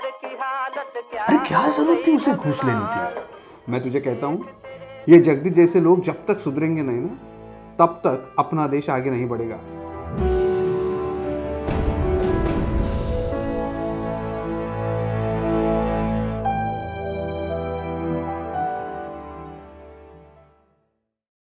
अरे क्या जरूरत थी उसे घूस लेने की। मैं तुझे कहता हूँ, ये जगदीश जैसे लोग जब तक सुधरेंगे नहीं ना, तब तक अपना देश आगे नहीं बढ़ेगा।